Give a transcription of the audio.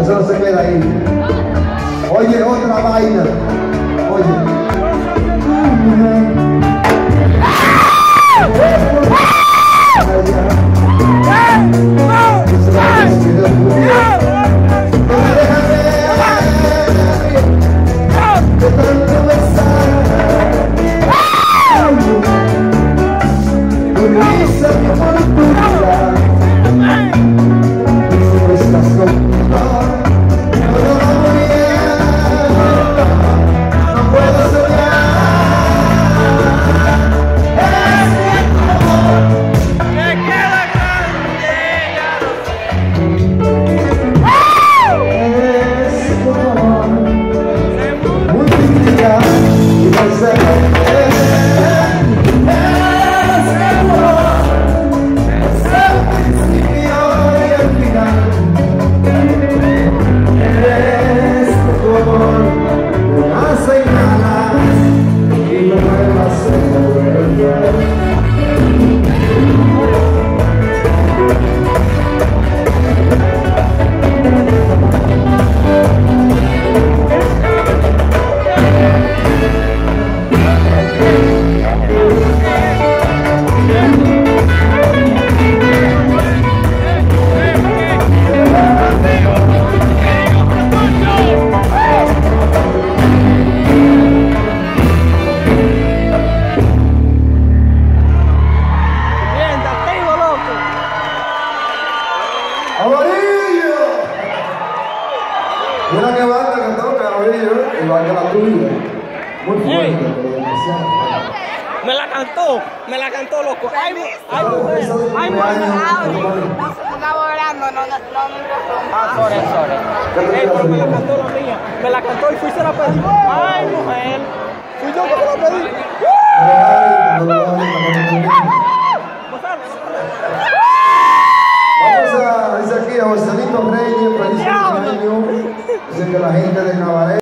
Eso no se queda ahí. Oye, otra vaina. Oye. Mira que banda que toca, Amarillo, igual que la tuya. Muy fuerte, pero demasiado. Me la cantó, loco. Ay, mujer. Estaba orando, no me Sorry. Pero me la cantó la mía. Me la cantó y fui se la pedí. Ay, mujer. Fui yo que se la pedí. Vamos a, dice aquí, a Joselito Reyes, feliz cumpleaños. Dice que la gente de Cabaret.